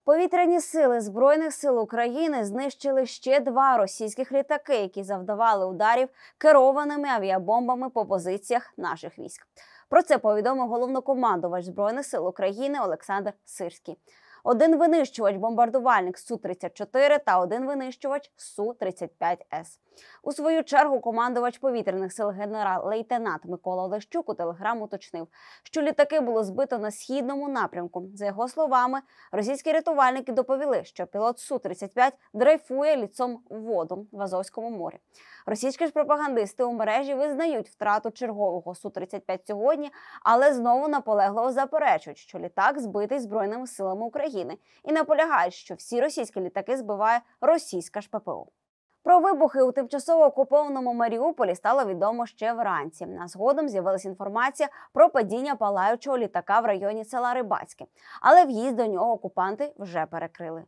Повітряні сили Збройних сил України знищили ще 2 російських літаки, які завдавали ударів керованими авіабомбами по позиціях наших військ. Про це повідомив головнокомандувач Збройних сил України Олександр Сирський. Один винищувач-бомбардувальник Су-34 та один винищувач Су-35С. У свою чергу командувач повітряних сил генерал-лейтенант Микола Олещук у телеграм уточнив, що літаки було збито на східному напрямку. За його словами, російські рятувальники доповіли, що пілот Су-35 дрейфує ліцом в воду в Азовському морі. Російські ж пропагандисти у мережі визнають втрату чергового Су-35 сьогодні, але знову наполегливо заперечують, що літак збитий Збройними силами України і наполягають, що всі російські літаки збиває російська ж ППО. Про вибухи у тимчасово окупованому Маріуполі стало відомо ще вранці. А згодом з'явилася інформація про падіння палаючого літака в районі села Рибацьке. Але в'їзд до нього окупанти вже перекрили.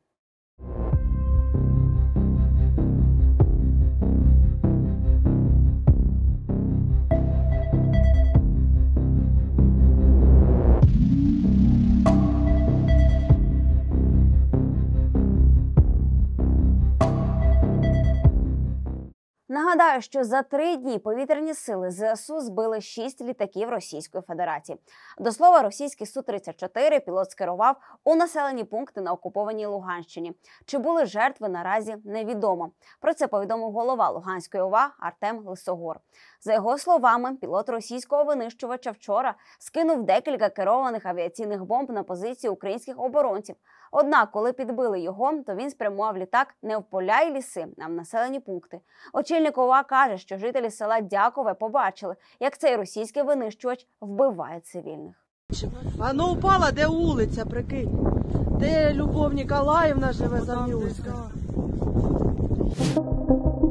Нагадаю, що за 3 дні повітряні сили ЗСУ збили 6 літаків Російської Федерації. До слова, російський Су-34 пілот скерував у населені пункти на окупованій Луганщині. Чи були жертви, наразі невідомо. Про це повідомив голова Луганської ОВА Артем Лисогор. За його словами, пілот російського винищувача вчора скинув декілька керованих авіаційних бомб на позиції українських оборонців. Однак, коли підбили його, то він спрямував літак не в поля і ліси, а в населені пункти. Очільник ОВА каже, що жителі села Дякове побачили, як цей російський винищувач вбиває цивільних. Воно упало, де вулиця, прикинь. Де Любов Ніколаївна живе, Зам'юська.